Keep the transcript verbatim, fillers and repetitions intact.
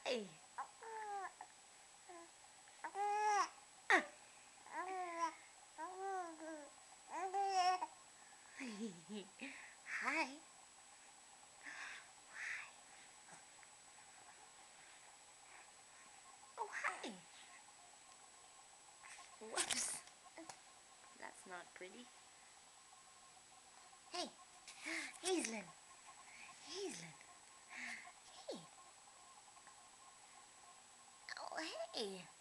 Hey. Hi. Oh, hi. Whoops. That's not pretty. Hey. Hazelyn. Hazelyn. Hey. Oh, hey.